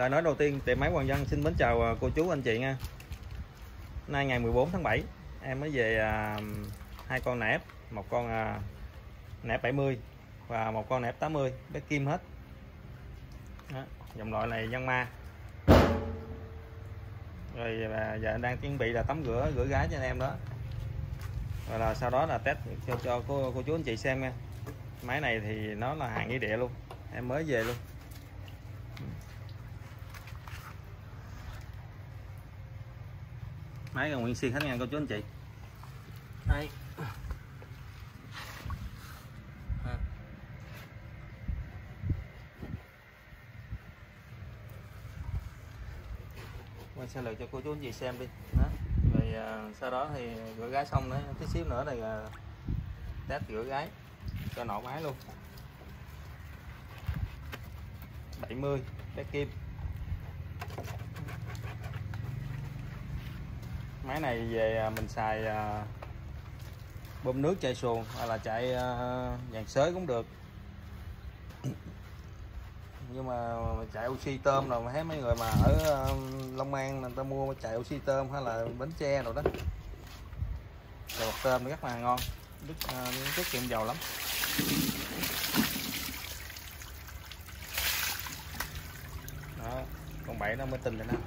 Rồi nói đầu tiên tiệm máy Hoàng Dân xin mến chào cô chú anh chị nha. Nay ngày 14 tháng 7 em mới về hai con nẹp, một con nẹp 70 và một con nẹp 80 bé kim hết. Đó, dòng loại này Yanmar. Rồi giờ đang chuẩn bị là tắm rửa gái cho anh em đó. Rồi là sau đó là test cho cô chú anh chị xem nha. Máy này thì nó là hàng nghĩa địa luôn, em mới về luôn. Máy còn nguyên xuyên hết nha cô chú anh chị. Đây. Quay xe lượt cho cô chú anh chị xem đi. Đó. Rồi sau đó thì rửa gái xong nữa, tí xíu nữa thì test rửa gái cho nổ máy luôn. 70 bé kim. Máy này về mình xài bơm nước chạy xuồng hoặc là chạy dàn xới cũng được, nhưng mà chạy oxy tôm rồi mà thấy mấy người mà ở Long An người ta mua chạy oxy tôm hay là Bến Tre rồi đó, chạy bột tôm rất là ngon, tiết kiệm dầu lắm. Đó, con 7 nó mới tin lên đó.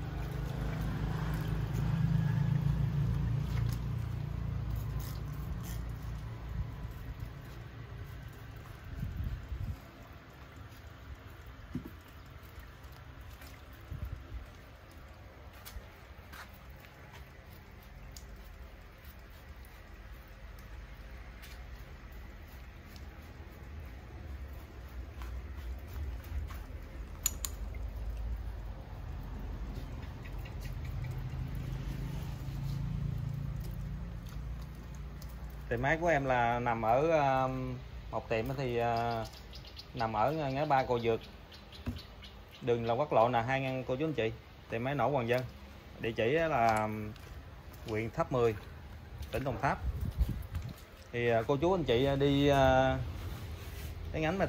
Tiệm máy của em là nằm ở một tiệm thì nằm ở ngã ba Cầu Dược, đường Long Quốc Lộ là 2 ngăn cô chú anh chị. Tiệm máy nổ Hoàng Dân, địa chỉ là huyện Tháp 10, tỉnh Đồng Tháp. Thì cô chú anh chị đi cái nhánh mà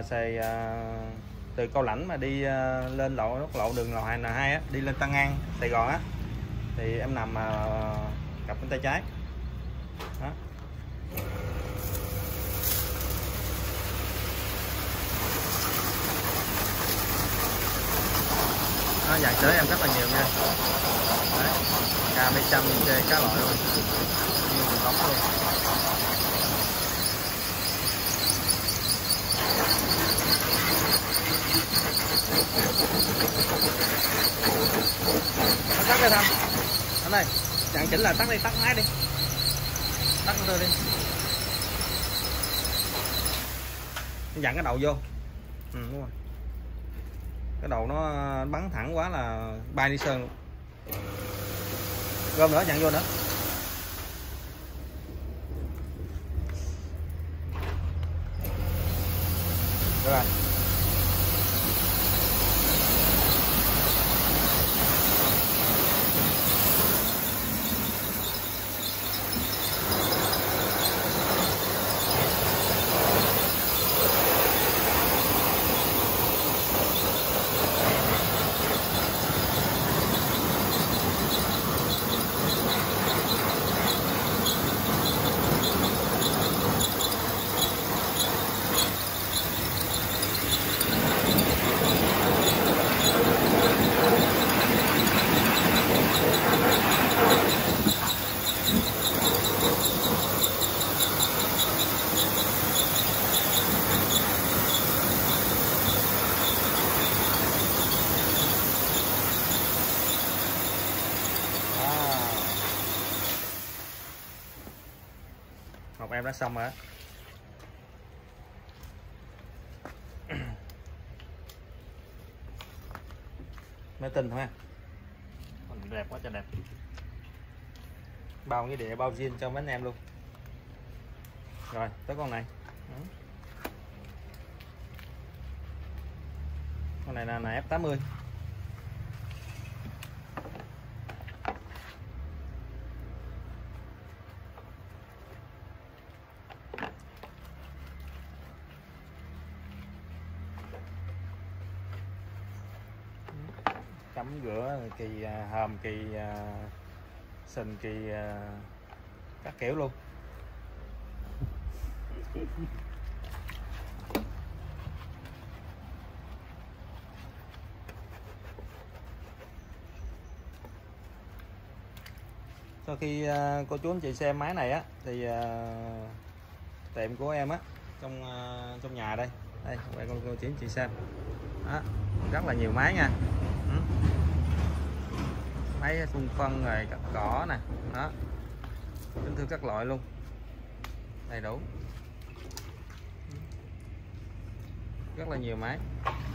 từ Cao Lãnh mà đi lên quốc lộ đường Lò 2 á, đi lên Tân An Sài Gòn á, thì em nằm cặp bên tay trái đó. Nó dàn sới em rất là nhiều nha. Đấy, ca mấy trăm chơi cá loại luôn, như mình bóng luôn. Tắt đây Thăm, ở đây chặn chỉnh là tắt đi, tắt máy đi, tắt tôi đi, dặn cái đầu vô. Đúng rồi, cái đầu nó bắn thẳng quá là bay đi sơn luôn. Gom nữa, dặn vô nữa. Rồi. Học em đã xong rồi đó. Mới tin thôi ha. Đẹp quá, cho đẹp. Bao cái đĩa bao zin cho mấy anh em luôn. Rồi tới con này. Con này là F80. tắm rửa kỳ hòm, kỳ sình, kỳ các kiểu luôn. Sau khi cô chú anh chị xem máy này á thì tiệm của em á trong nhà đây quay cô chú anh chị xem đó, rất là nhiều máy nha. Máy phun phân rồi cắt cỏ nè, đó, kính thưa các loại luôn, đầy đủ, rất là nhiều máy.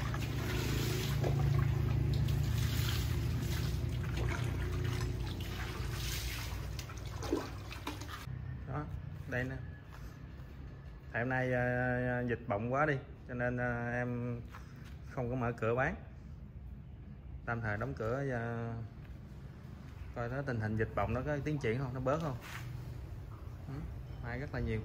Đó, đây nè. Hôm nay dịch bệnh quá đi cho nên em không có mở cửa bán, tạm thời đóng cửa coi nó tình hình dịch bệnh nó có tiến triển không, nó bớt không. Máy rất là nhiều.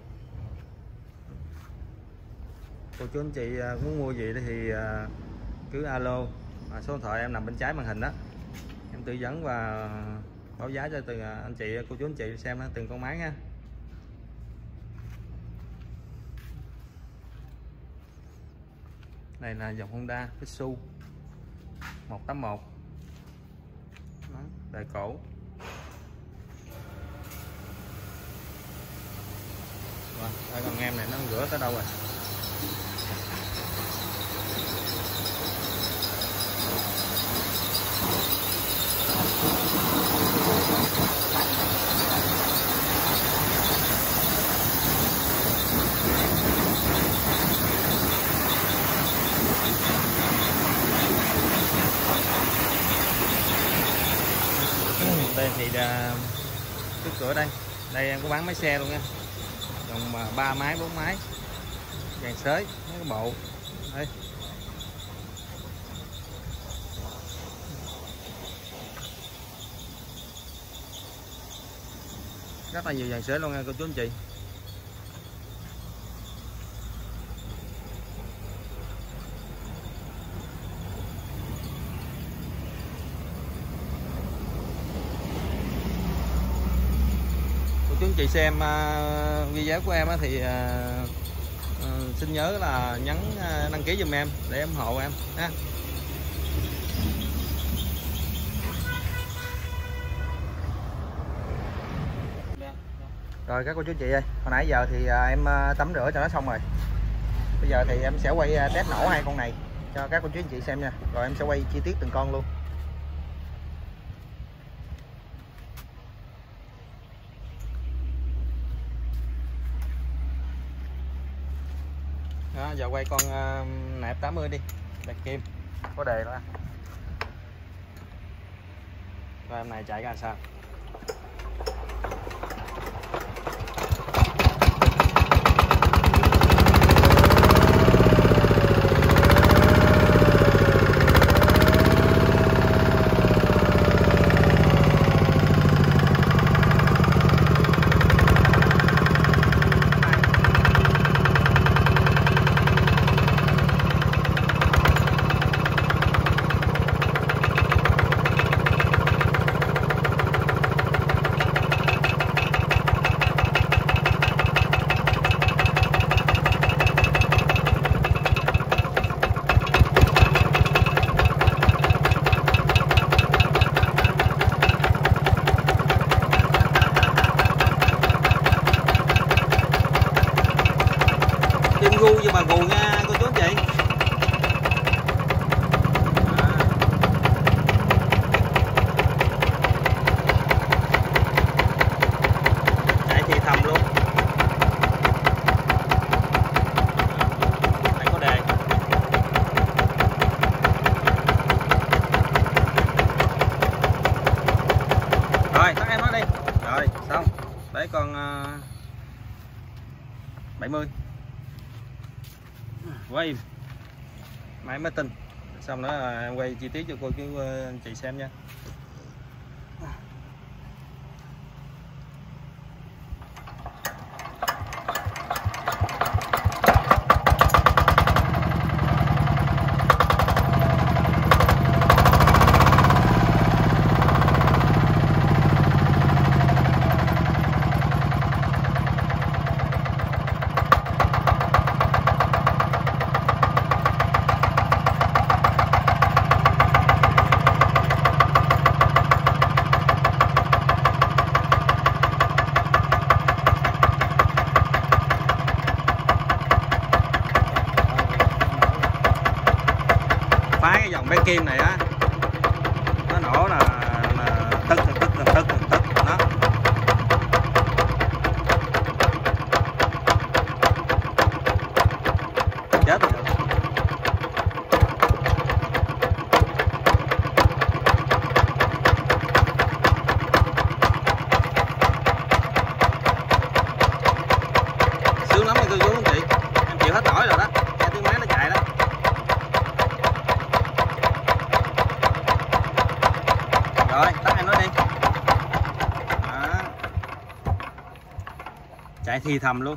Cô chú anh chị muốn mua gì thì cứ alo, số điện thoại em nằm bên trái màn hình đó, em tư vấn và báo giá cho từng anh chị cô chú anh chị xem từng con máy nha. Này là dòng Honda Pitsu 181 đó, đời cổ. Đây, con em này nó rửa tới đâu rồi? Đây thì trước cửa đây em có bán máy xe luôn nha, còn 3 máy 4 máy dàn xới mấy cái bộ đây. Rất là nhiều dàn xới luôn nha cô chú anh chị. Chú anh chị xem video của em thì xin nhớ là nhấn đăng ký giùm em để ủng hộ em ha. Rồi các cô chú anh chị ơi, hồi nãy giờ thì em tắm rửa cho nó xong rồi. Bây giờ thì em sẽ quay test nổ hai con này cho các cô chú anh chị xem nha. Rồi em sẽ quay chi tiết từng con luôn. Đó, giờ quay con nẹp 80 đi, bạc kim có đề đó. Rồi em này chạy ra sao? Tim gu nhưng mà gù nha cô chú anh chị. Chạy thì thầm luôn. Đây có đề. Rồi tắt em nó đi. Rồi xong. Để con 70 quá im, máy mới tin. Xong đó em quay chi tiết cho cô chú anh chị xem nha. bán kim này á, nó nổ là tức đó. Chết rồi. Sướng lắm nha cô chú anh chị, em chịu hết nổi rồi đó, nghe tiếng máy nó chạy đó. Rồi tắt em nói đi đó. Chạy thì thầm luôn,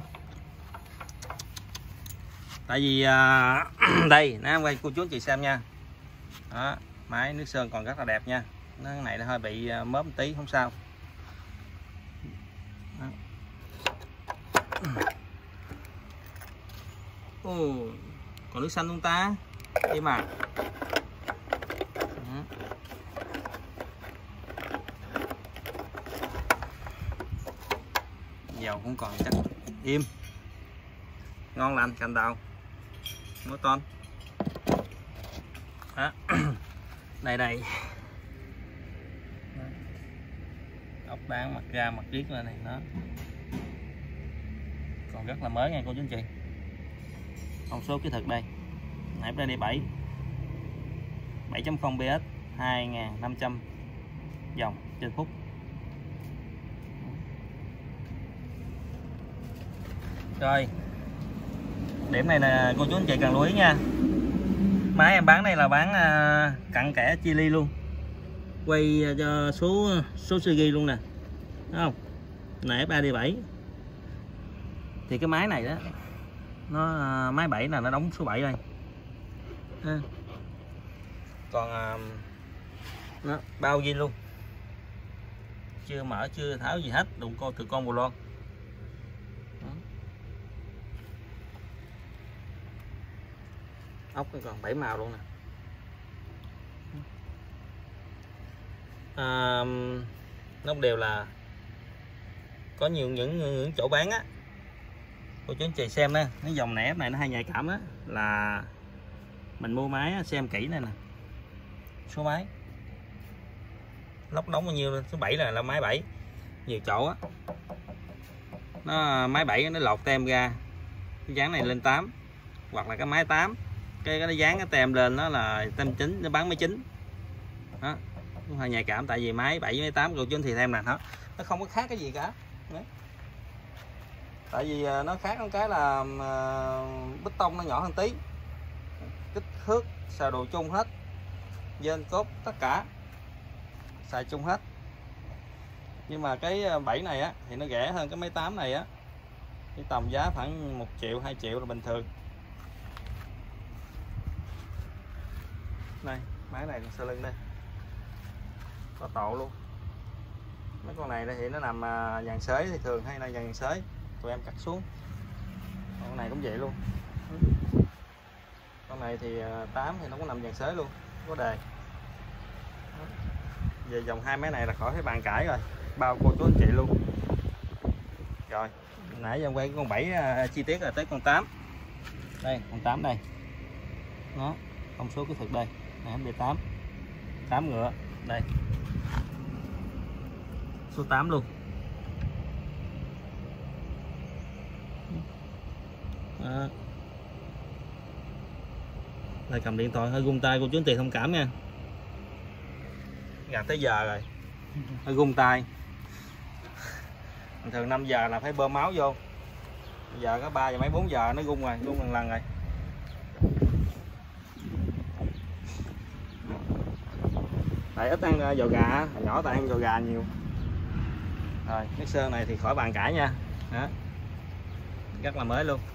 tại vì đây nè, em quay cô chú anh chị xem nha đó, máy nước sơn còn rất là đẹp nha. Cái này nó hơi bị mớp một tí không sao đó. Còn nước xanh không ta đi mà. Dầu cũng còn chắc im, ngon lành, cành đào mối con đó. Đây ốc bán mặt ra mặt riết lên này nó còn rất là mới nha cô chú anh chị. Thông số kỹ thuật đây, nãy đây 7.0 PS 2500 dòng trên phút. Rồi điểm này là cô chú anh chị cần lưu ý nha, máy em bán này là bán cặn kẽ chia ly luôn, quay cho số series luôn nè, thấy không, này F3D7 thì cái máy này đó nó máy 7 là nó đóng số 7 đây ha. Còn nó bao zin luôn, chưa mở chưa tháo gì hết, đụng cô từ con bù lon. Ốc còn 7 màu luôn nè. Nóc đều là có nhiều những chỗ bán á, cô chú anh chị xem nè, cái dòng nẻ này nó hay nhạy cảm á, là mình mua máy xem kỹ này nè, số máy lóc đóng bao nhiêu, số 7 là máy 7, nhiều chỗ á nó máy 7 nó lột tem ra cái dán này lên 8, hoặc là cái máy 8 cái nó dán cái tem lên nó là tem 9, nó bán máy 9 đó, cũng hơi nhạy cảm, tại vì máy 7 máy 8 cô chú anh chị xem nè, nó không có khác cái gì cả. Đấy. Tại vì nó khác cái là bích tông nó nhỏ hơn tí, kích thước xài đồ chung hết, dên cốt tất cả xài chung hết. Nhưng mà cái 7 này á thì nó rẻ hơn cái máy 8 này á, cái tầm giá khoảng 1 triệu 2 triệu là bình thường. Đây máy này sau lưng đây có tổ luôn. Mấy con này đây thì nó nằm dàn xới thì thường hay là dàn xới tụi em cắt xuống, con này cũng vậy luôn. Con này thì 8 thì nó cũng nằm dàn xới luôn, có đề. Về dòng hai máy này là khỏi phải bàn cãi rồi, bao cô chú anh chị luôn. Rồi nãy giờ quay con 7 chi tiết là tới con 8 đây, con 8 đây nó thông số kỹ thuật đây này, MB8 8 ngựa đây, số 8 luôn đó. Đây cầm điện thoại hơi rung tay cô chú anh chị thông cảm nha, gần tới giờ rồi hơi rung tay. Thường 5 giờ là phải bơm máu vô, bây giờ có 3 giờ mấy 4 giờ nó rung rồi, rung lần rồi. Tại ít ăn giò gà, hồi nhỏ tại ăn giò gà nhiều. Rồi nước sơn này thì khỏi bàn cãi nha đó. Rất là mới luôn.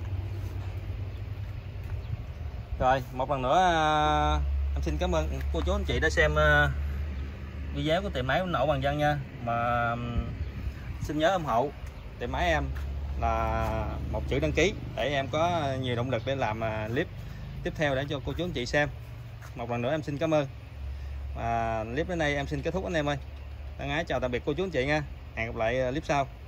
Rồi một lần nữa em xin cảm ơn cô chú anh chị đã xem video của tiệm máy nổ Hoàng Văn nha. Mà xin nhớ ủng hộ tiệm máy em là một chữ đăng ký để em có nhiều động lực để làm clip tiếp theo để cho cô chú anh chị xem. Một lần nữa em xin cảm ơn. Và clip đến đây em xin kết thúc anh em ơi. Thân ái chào tạm biệt cô chú anh chị nha. Hẹn gặp lại clip sau.